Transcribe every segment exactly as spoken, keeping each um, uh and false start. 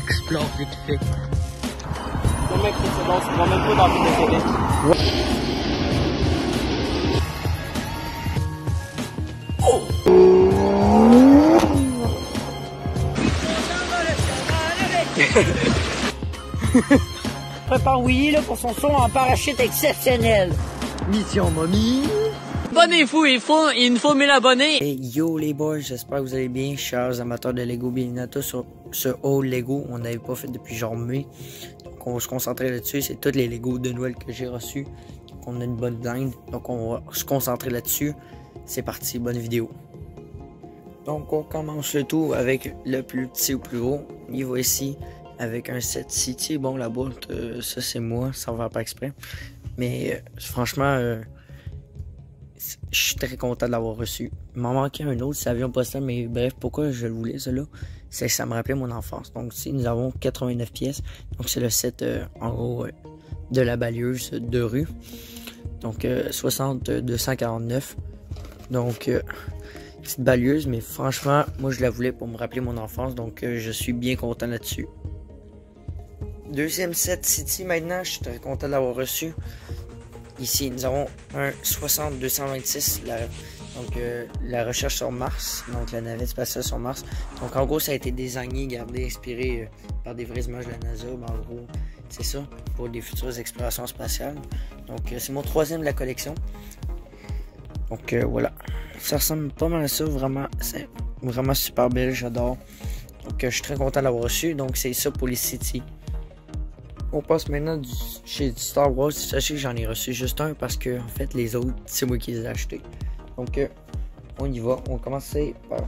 explose vite fait. Le mec, c'est bon, tu vas même pas dans le de Québec. Prépare Willy là, pour son saut en parachute exceptionnel. Mission momie. Abonnez-vous, il faut, il nous faut mille abonnés. Hey yo les boys, j'espère que vous allez bien, chers amateurs de Lego. Bienvenue à tous sur ce haul Lego. On n'avait pas fait depuis genre mai. Donc on va se concentrer là-dessus. C'est tous les Lego de Noël que j'ai reçus. Donc on a une bonne blinde. Donc on va se concentrer là-dessus. C'est parti, bonne vidéo. Donc on commence le tout avec le plus petit au plus gros. Il va ici avec un set City. Bon, la boîte, euh, ça c'est moi, ça va pas exprès. Mais euh, franchement, euh, je suis très content de l'avoir reçu. Il m'en manquait un autre, c'est avion postal, mais bref, pourquoi je le voulais, celui-là? C'est que ça me rappelait mon enfance. Donc ici, nous avons quatre-vingt-neuf pièces. Donc c'est le set, euh, en gros, euh, de la balieuse de rue. Donc euh, soixante deux cent quarante-neuf. Donc, euh, petite balieuse, mais franchement, moi je la voulais pour me rappeler mon enfance. Donc euh, je suis bien content là-dessus. Deuxième set City maintenant, je suis très content de l'avoir reçu. Ici, nous avons un soixante deux cent vingt-six, la, donc euh, la recherche sur Mars, donc la navette spatiale sur Mars. Donc en gros, ça a été designé, gardé, inspiré euh, par des vraies images de la NASA. Ben, en gros, c'est ça, pour des futures explorations spatiales. Donc euh, c'est mon troisième de la collection. Donc euh, voilà, ça ressemble pas mal à ça, vraiment, c'est vraiment super belle, j'adore. Donc euh, je suis très content de l'avoir reçu, donc c'est ça pour les City. On passe maintenant du, chez du Star Wars. Sachez que j'en ai reçu juste un parce que en fait les autres c'est moi qui les ai achetés. Donc euh, on y va. On commence par.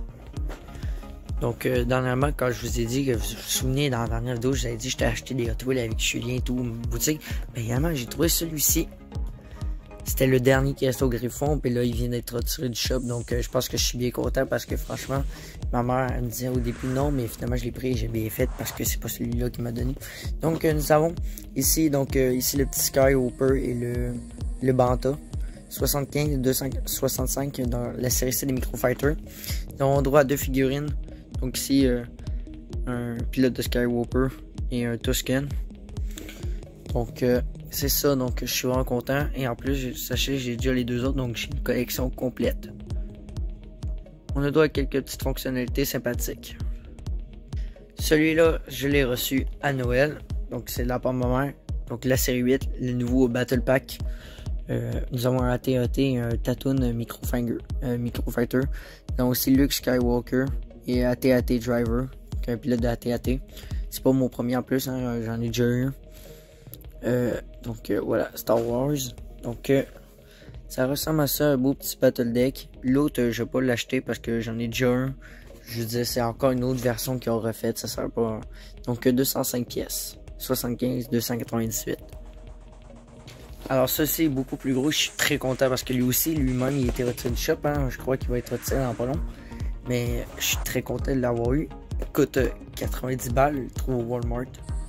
Donc euh, dernièrement quand je vous ai dit que vous vous souvenez dans la dernière vidéo, je vous avais dit que j'étais acheté des Hot Wheels avec Julien et tout, boutique. Mais également j'ai trouvé celui-ci. C'était le dernier qui restait au Griffon, puis là il vient d'être retiré du shop, donc euh, je pense que je suis bien content parce que franchement, ma mère elle me disait au début non, mais finalement je l'ai pris et j'ai bien fait parce que c'est pas celui-là qui m'a donné. Donc euh, nous avons ici donc euh, ici le petit Skyhopper et le, le Banta, soixante-quinze deux cent soixante-cinq dans la série C des Microfighters. Nous avons droit à deux figurines, donc ici euh, un pilote de Skyhopper et un Tusken. Donc euh, c'est ça, donc je suis vraiment content. Et en plus, sachez, j'ai déjà les deux autres, donc j'ai une collection complète. On a droit à quelques petites fonctionnalités sympathiques. Celui-là, je l'ai reçu à Noël. Donc c'est de la part de ma mère. Donc la série huit, le nouveau Battle Pack. Euh, nous avons un A T A T et un Tatooine Microfighter. Euh, Microfighter. Nous avons aussi Luke Skywalker et A T A T Driver, donc un pilote de A T A T. C'est pas mon premier en plus, hein, j'en ai déjà eu un. Euh, donc euh, voilà, Star Wars. Donc euh, ça ressemble à ça, un beau petit battle deck. L'autre, euh, je vais pas l'acheter parce que j'en ai déjà un. Je veux dire, c'est encore une autre version qu'ils ont refaite, ça sert pas. Donc euh, deux cent cinq pièces, soixante-quinze deux cent quatre-vingt-dix-huit. Alors ça c'est beaucoup plus gros, je suis très content parce que lui aussi, lui-même, il était retiré du shop, hein. Je crois qu'il va être retiré dans pas long. Mais je suis très content de l'avoir eu. Il coûte euh, quatre-vingt-dix balles, je le trouve au Walmart.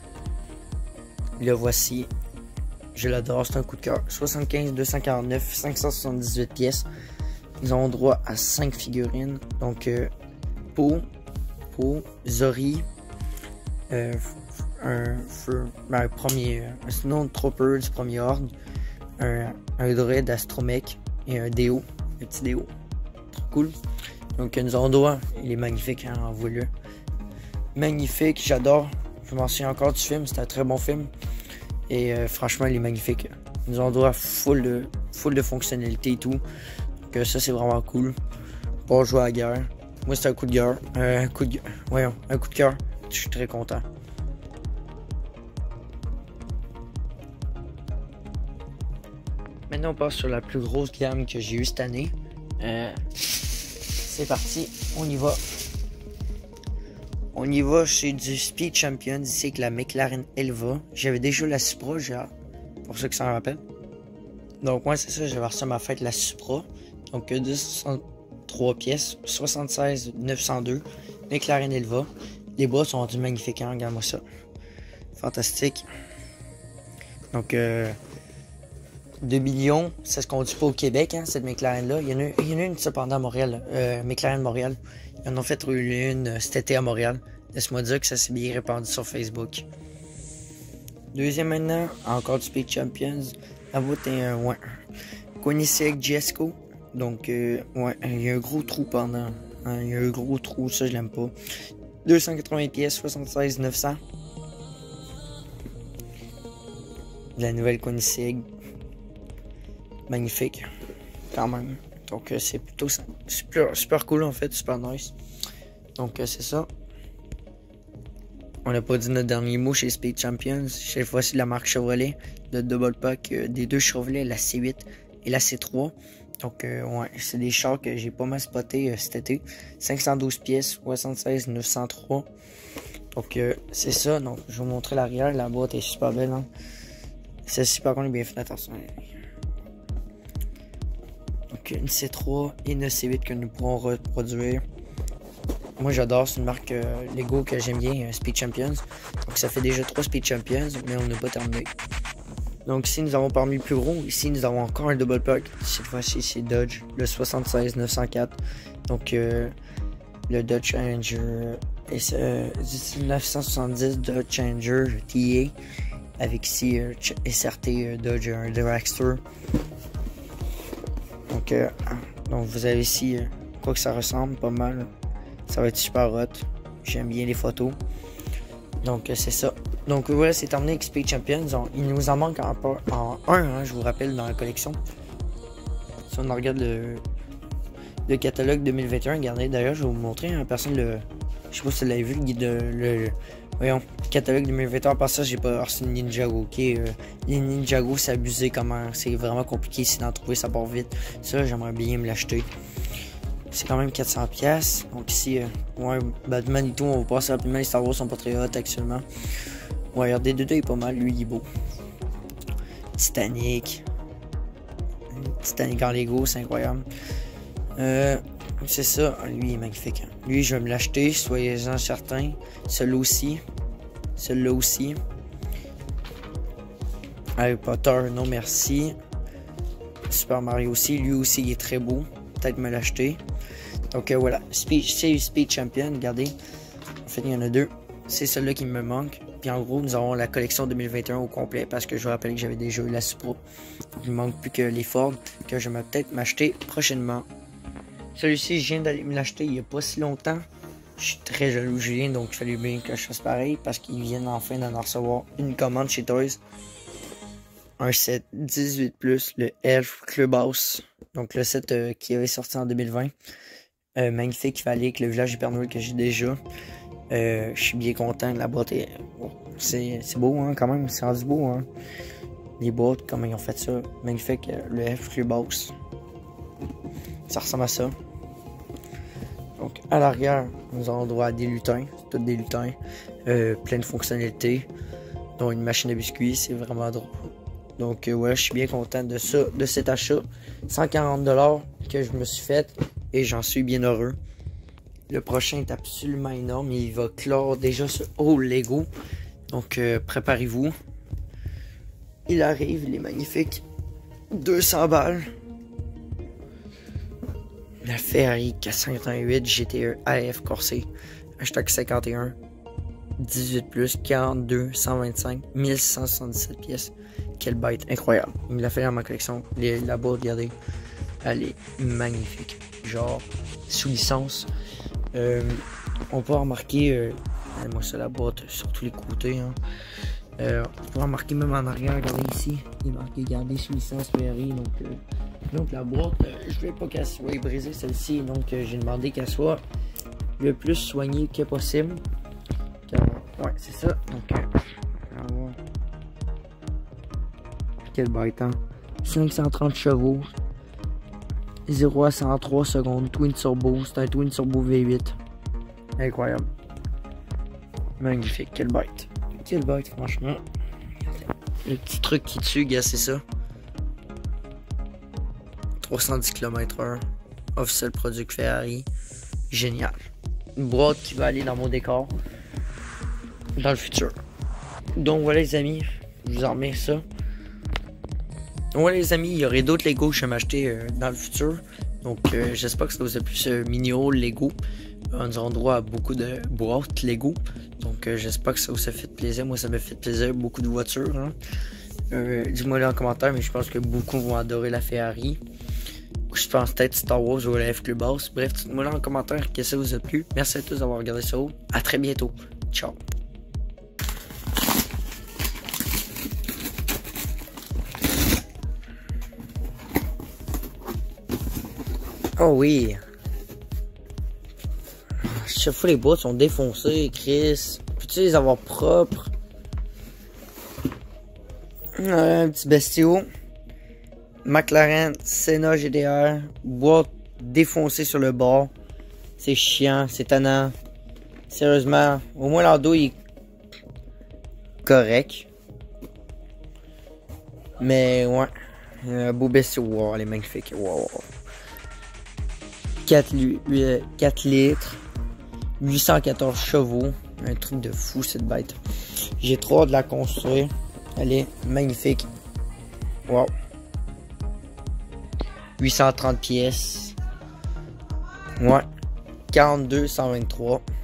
Le voici, je l'adore, c'est un coup de cœur. soixante-quinze deux cent quarante-neuf, cinq cent soixante-dix-huit pièces. Nous avons droit à cinq figurines. Donc, euh, Po, Po, Zori, euh, un, feu, ben, un premier, un Snowtrooper du premier ordre, un, un droïde Astromech et un Déo, un petit Déo. Trop cool. Donc, nous avons droit, il est magnifique, hein, envoie-le. Magnifique, j'adore. Je m'en souviens encore du film, c'était un très bon film. Et euh, franchement, il est magnifique. Nous avons droit à full de, full de fonctionnalités et tout. Donc euh, ça, c'est vraiment cool. Pour jouer à la guerre. Moi, c'est un coup de cœur. Euh, un coup de Voyons, un coup de cœur. Je suis très content. Maintenant, on passe sur la plus grosse gamme que j'ai eue cette année. Euh, c'est parti, on y va. On y va chez du Speed Champion, ici avec la McLaren Elva. J'avais déjà la Supra, pour ceux qui s'en rappellent. Donc moi c'est ça, j'avais reçu à ma fête la Supra. Donc deux cent soixante-trois pièces, soixante-seize neuf cent deux, McLaren Elva. Les bras sont rendus magnifiques, hein, regarde-moi ça. Fantastique. Donc euh, deux millions, ça se conduit pas au Québec, hein, cette McLaren-là. Il y en a, il y en a une cependant à Montréal, euh, McLaren Montréal. Ils en ont fait rouler une cet été à Montréal. Laisse-moi dire que ça s'est bien répandu sur Facebook. Deuxième maintenant, encore du Speed Champions. La boîte est un ouais. Koenigsegg Jesko. Donc, euh, ouais, il y a un gros trou pendant. Hein, il y a un gros trou, ça je l'aime pas. deux cent quatre-vingts pièces, soixante-seize neuf cents. La nouvelle Koenigsegg. Magnifique, quand même. Donc, euh, c'est plutôt super, super cool en fait, super nice. Donc, euh, c'est ça. On n'a pas dit notre dernier mot chez Speed Champions. Cette fois-ci, la marque Chevrolet, le double pack euh, des deux Chevrolet, la C huit et la C trois. Donc, euh, ouais, c'est des chars que j'ai pas mal spoté euh, cet été. cinq cent douze pièces, soixante-seize neuf cent trois. Donc, euh, c'est ça. Donc, je vais vous montrer l'arrière. La boîte est super belle. Hein? C'est super cool, bien fait. Attention. Donc, une C trois et une C huit que nous pourrons reproduire. Moi, j'adore. C'est une marque euh, Lego que j'aime bien, euh, Speed Champions. Donc, ça fait déjà trois Speed Champions, mais on n'a pas terminé. Donc ici nous avons parmi le plus gros, ici nous avons encore un double pack, cette fois-ci c'est Dodge, le soixante-seize neuf cent quatre, donc euh, le Dodge Challenger euh, neuf cent soixante-dix Dodge Challenger T A, avec ici euh, S R T euh, Dodge un Dragster. Donc, euh, donc vous avez ici euh, quoi que ça ressemble pas mal, ça va être super hot, j'aime bien les photos, donc euh, c'est ça. Donc voilà, c'est terminé avec Speed Champions. On, il nous en manque en, en un, hein, je vous rappelle, dans la collection. Si on regarde le, le catalogue deux mille vingt et un, regardez, d'ailleurs, je vais vous montrer, hein, personne le... Je sais pas si vous l'avez vu, le guide, le, le, voyons, catalogue deux mille vingt et un, par ça, j'ai pas reçu une Ninjago, ok? Euh, les Ninjago, c'est abusé, comment, c'est vraiment compliqué, c'est d'en trouver, ça part vite. Ça, j'aimerais bien me l'acheter. C'est quand même quatre cents pièces. Donc ici, euh, ouais, Batman et tout, on va passer rapidement, les Star Wars sont pas très hot actuellement. Ouais, regardez, Deux-Deux est pas mal, lui, il est beau. Titanic. Titanic en Lego, c'est incroyable. Euh, c'est ça, lui, il est magnifique. Lui, je vais me l'acheter, soyez-en certains. Celui-là aussi. Celui-là aussi. Harry Potter, non merci. Super Mario aussi, lui aussi, il est très beau. Peut-être me l'acheter. Donc euh, voilà, Speed, c'est Speed Champion, regardez. En fait, il y en a deux. C'est celui-là qui me manque. Puis en gros, nous avons la collection deux mille vingt et un au complet parce que je vous rappelle que j'avais déjà eu la Supra. Donc il ne manque plus que les Ford que je vais peut-être m'acheter prochainement. Celui-ci, je viens d'aller me l'acheter il n'y a pas si longtemps. Je suis très jaloux Julien, donc il fallait bien que je fasse pareil parce qu'ils viennent enfin d'en recevoir une commande chez Toys. Un set dix-huit plus, le Elf Clubhouse. Donc le set euh, qui avait sorti en deux mille vingt. Euh, magnifique, qui va aller avec le village du Père Noël que j'ai déjà. Euh, je suis bien content, la boîte est... C'est beau hein, quand même, c'est rendu beau hein. Les boîtes, comment ils ont fait ça, magnifique, le F Clubhouse. Ça ressemble à ça. Donc à l'arrière, nous avons droit à des lutins, c'est tous des lutins, euh, plein de fonctionnalités, dont une machine à biscuits, c'est vraiment drôle. Donc euh, ouais, je suis bien content de ça, de cet achat, cent quarante dollars que je me suis fait et j'en suis bien heureux. Le prochain est absolument énorme. Il va clore déjà ce haul Lego. Donc, euh, préparez-vous. Il arrive, il est magnifique. deux cents balles. La Ferrari quatre cent quatre-vingt-huit G T E A F Corsé. Hashtag cinquante et un. dix-huit plus, quarante-deux, cent vingt-cinq, mille cent soixante-dix-sept pièces. Quelle bête, incroyable. Il me l'a fait dans ma collection. Les, la boîte, regardez. Elle est magnifique. Genre, sous licence. Euh, on peut remarquer, euh, moi ça la boîte sur tous les côtés, hein. euh, on peut remarquer même en arrière, regardez ici, il est marqué garder sous licence Ferrari, donc, euh, donc la boîte, euh, je ne veux pas qu'elle soit brisée celle-ci, donc euh, j'ai demandé qu'elle soit le plus soignée que possible. Car, ouais, c'est ça, donc, euh, quel bête, hein. cinq cent trente chevaux. zéro à cent trois secondes, Twin Turbo, c'est un Twin Turbo V huit. Incroyable. Magnifique, quelle bête. Quelle bête, franchement. Le petit truc qui tue, gars, c'est ça. trois cent dix kilomètres heure. Officiel produit Ferrari. Génial. Une boîte qui va aller dans mon décor. Dans le futur. Donc voilà les amis, je vous en remets ça. Ouais les amis, il y aurait d'autres Lego que je vais m'acheter euh, dans le futur. Donc euh, j'espère que ça vous a plu ce mini haul Lego. nous aurons droit à beaucoup de boîtes Lego. Donc euh, j'espère que ça vous a fait plaisir. Moi ça m'a fait plaisir, beaucoup de voitures. Hein. Euh, Dis-moi là en commentaire, mais je pense que beaucoup vont adorer la Ferrari. Je pense peut-être Star Wars ou la F Club House. Bref, dites-moi là en commentaire que ça vous a plu. Merci à tous d'avoir regardé ça. À très bientôt. Ciao. Oh oui. Chaque fois les boîtes sont défoncées, Chris. Peux-tu les avoir propres? Un petit bestiau. McLaren Senna G D R. Boîte défoncée sur le bord. C'est chiant, c'est tannant. Sérieusement, au moins l'endos il est correct. Mais ouais. Un beau bestiau. Wow, elle est magnifique. Wow. quatre litres. huit cent quatorze chevaux. Un truc de fou cette bête. J'ai trop hâte de la construire. Elle est magnifique. Wow. huit cent trente pièces. Ouais. quarante-deux cent vingt-trois.